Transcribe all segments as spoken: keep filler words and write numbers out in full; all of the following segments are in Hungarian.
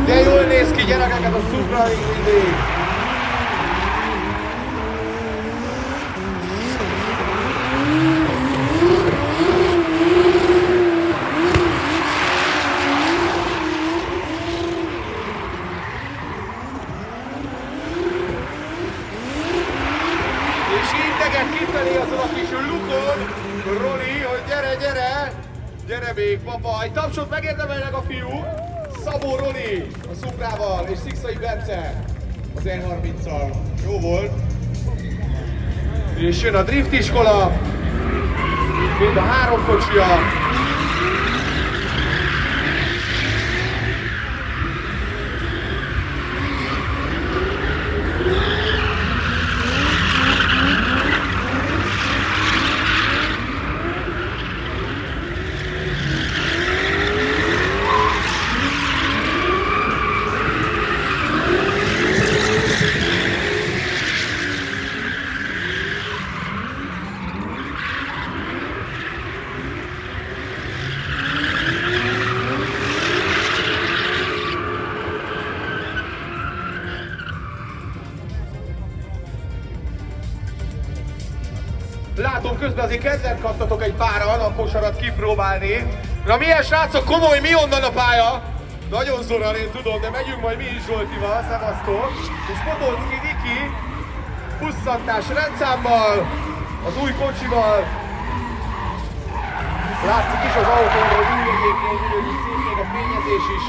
De jól néz ki, gyerekeket a Supra még mindig. Kifelé azon a kis lukon, Roli, hogy gyere, gyere, gyere még, papa. Egy tapsot megérdemelnek a fiú. Szabó Roli a Suprával és Szikszai Bence az E harminccal. Jó volt. És jön a drift iskola, mind a három kocsia. Látom, közben azért kedvet kaptatok egy páran a kosarat kipróbálni. Na milyen srácok, komoly, mi onnan a pálya? Nagyon zoran, én tudom, de megyünk majd mi is Zsoltival, szevasztok. És Podolszki Viki, pusszantás rendszámmal, az új kocsival. Látszik is az autóról, hogy új egyébként, hogy szép még a fényezés is.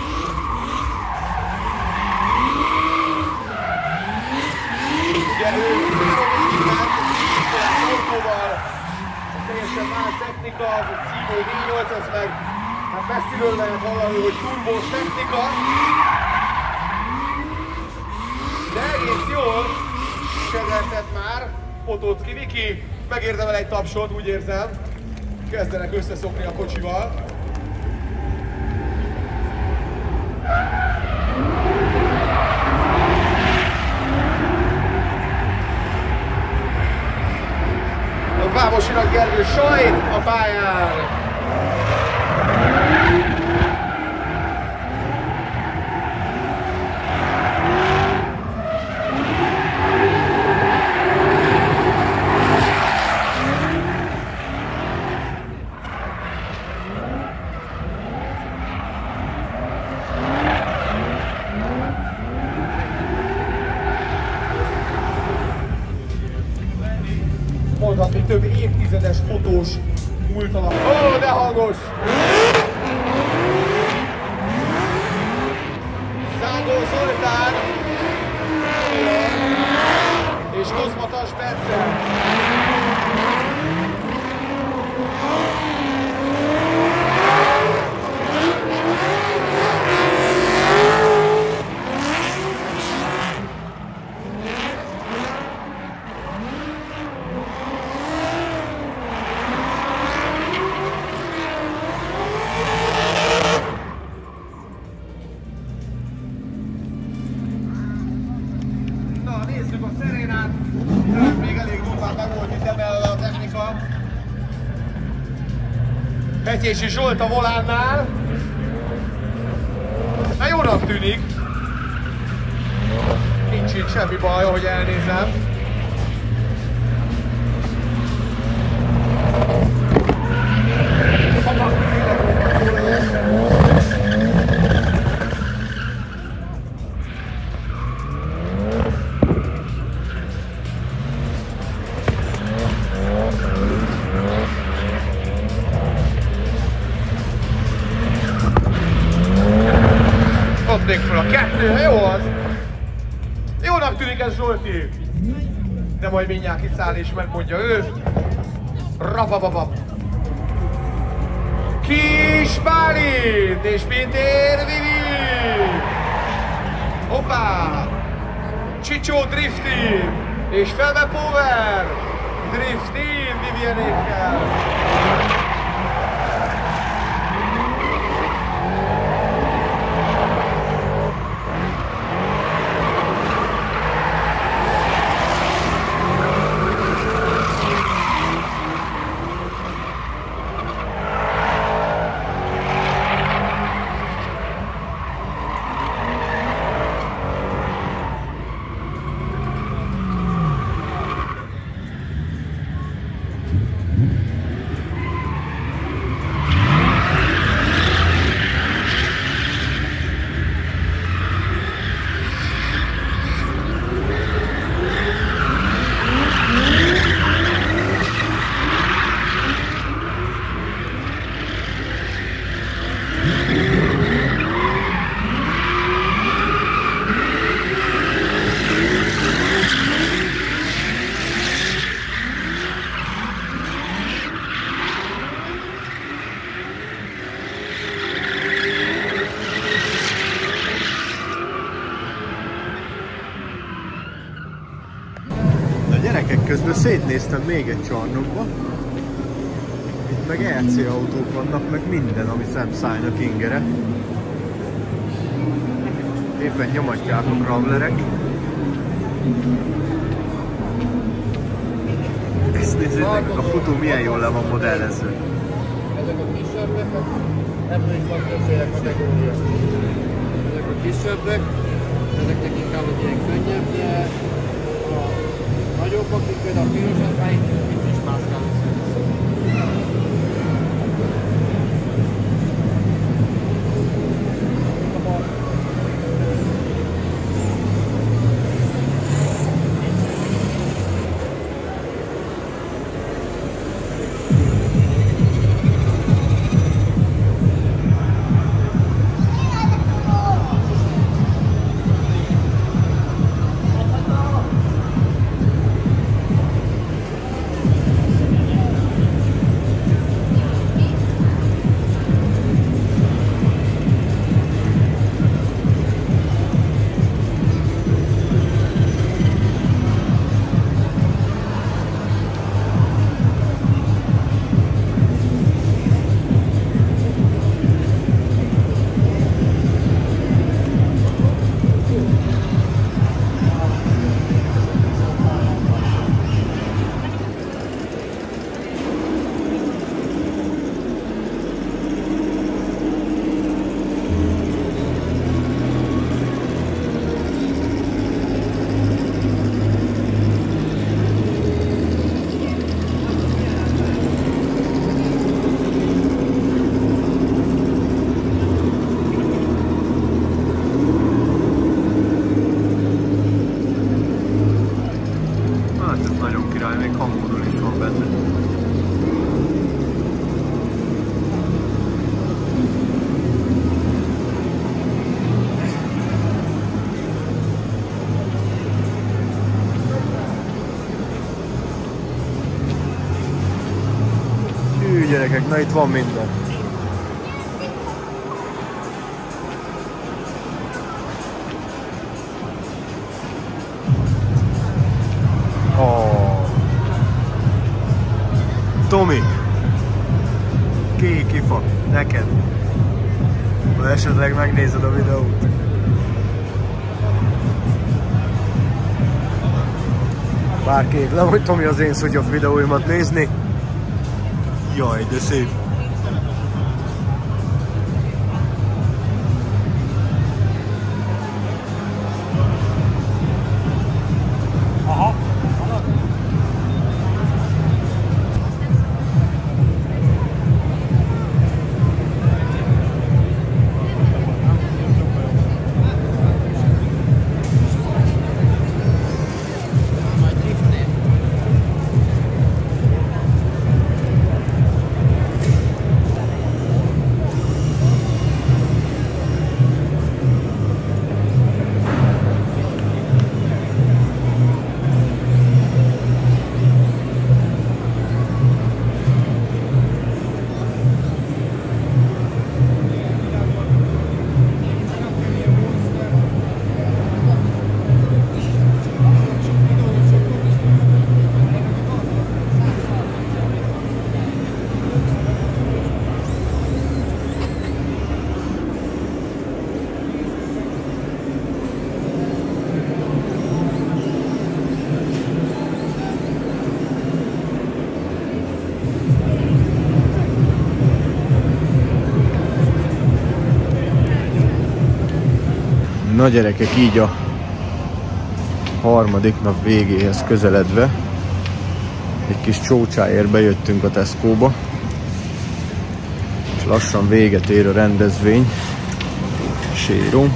Ugye ő autóval, teljesen más technika, az a Szívó V nyolc, az meg hát messziről lehet hallani, hogy turbós technika. De egész jól kezeltet már Potocki Viki, megérdemel egy tapsot, úgy érzem. Kezdenek összeszokni a kocsival. Vámosinak Gergő sajt a pályán! Mondhatni több évtizedes fotós múltalan. Ó, de hangos! Szágó Zoltán és Kozmatas Bence. Nézzük a Szerénát, még elég durván meg volt itt emelve a technika. Petyési Zsolt a volánnál. Hát jónak tűnik. Nincs itt semmi baj, ahogy elnézem. Dobnék fel a kettő, jó az! Jónak tűnik ez Zsolti! De majd mindjárt kiszáll és megmondja ő. Rapapapap! Kis Bálint és Pintér Vivi! Hoppá! Csicsó Drift Team és Felve Power! Drift Team Vivienékkel! Gyerekek, közben szétnéztem még egy csarnokba. Itt meg é cé autók vannak, meg minden, ami szemszállnak ingere. Éppen nyomatják a kravlerek. Ezt nézzétek, a futó milyen jól le van modellezve. Ezek a kisebbek, ebből is van többféle kategória. Ezek a kisebbek, ezeknek inkább az ilyen könnyebbje, a nagyobbak, mint például a pirosatkáink, itt is mászkálnak. Gyerekek, na itt van minden. Oh. Tomi! Kék ifa, neked. Ha esetleg megnézed a videót. Bár kétlem, hogy Tomi az én szutyabb videóimat nézni. Jaj, de szép! Aha! Na gyerekek, így a harmadik nap végéhez közeledve egy kis csócsáért bejöttünk a Tesco-ba, és lassan véget ér a rendezvény. Sérum.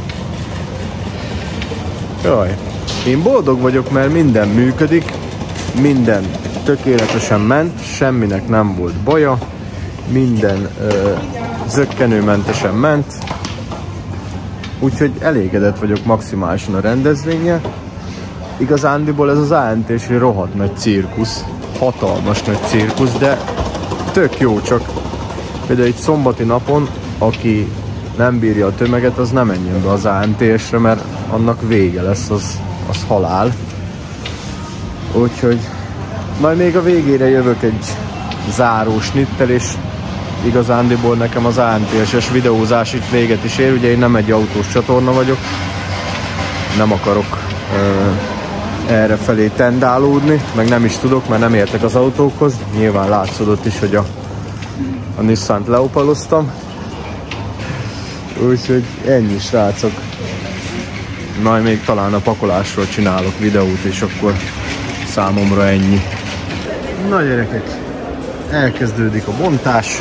Jaj, én boldog vagyok, mert minden működik, minden tökéletesen ment, semminek nem volt baja, minden ö, zökkenőmentesen ment. Úgyhogy elégedett vagyok maximálisan a rendezvényel. Igazándiból ez az á en té-s rohadt nagy cirkusz, hatalmas nagy cirkusz, de tök jó, csak például egy szombati napon, aki nem bírja a tömeget, az nem menjen be az á en té-sre, mert annak vége lesz, az, az halál. Úgyhogy Majd még a végére jövök egy záró snittel, és igazándiból nekem az á em té es-es videózás itt véget is ér. Ugye én nem egy autós csatorna vagyok, nem akarok uh, erre felé tendálódni, meg nem is tudok, mert nem értek az autókhoz. Nyilván látszódott is, hogy a, a Nissant leopaloztam. Úgyhogy ennyi, srácok. Majd még talán a pakolásról csinálok videót, és akkor számomra ennyi. Na gyerekek, elkezdődik a bontás.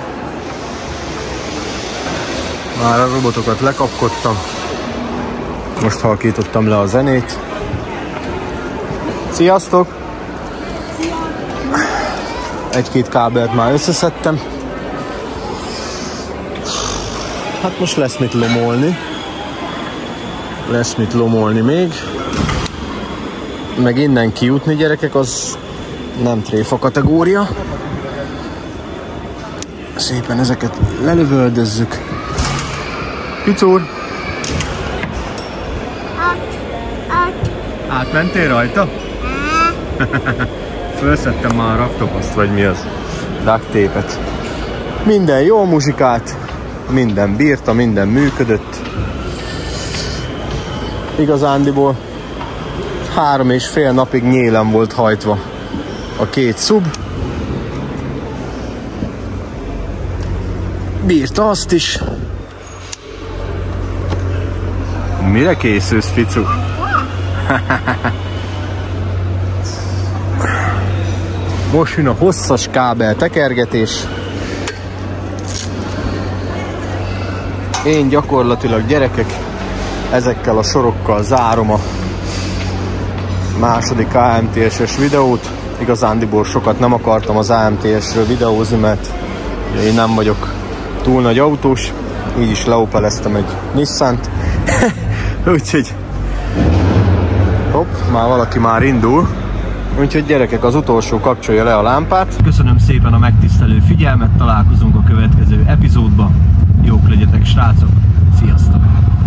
Már a robotokat lekapkodtam. Most halkítottam le a zenét. Sziasztok! Egy-két kábelt már összeszedtem. Hát most lesz mit lomolni. Lesz mit lomolni még. Meg innen kijutni, gyerekek, az nem tréfa kategória. Szépen ezeket lelövöldözzük. Picúr! Átmentél rajta? Fölszedtem már a raktopaszt, vagy mi az? Duct tape-et. Minden jó muzsikát, minden bírta, minden működött. Igazándiból három és fél napig nyélen volt hajtva a két szub. Bírta azt is. Mire készülsz, Ficu? Most jön a hosszas kábel tekergetés. Én gyakorlatilag, gyerekek, ezekkel a sorokkal zárom a második á em té es-es videót. Igazándiból sokat nem akartam az á em té es-ről videózni, mert én nem vagyok túl nagy autós. Így is leopeleztem egy Nissant. Úgyhogy hopp, már valaki már indul. Úgyhogy gyerekek, az utolsó kapcsolja le a lámpát. Köszönöm szépen a megtisztelő figyelmet, találkozunk a következő epizódban. Jók legyetek, srácok! Sziasztok!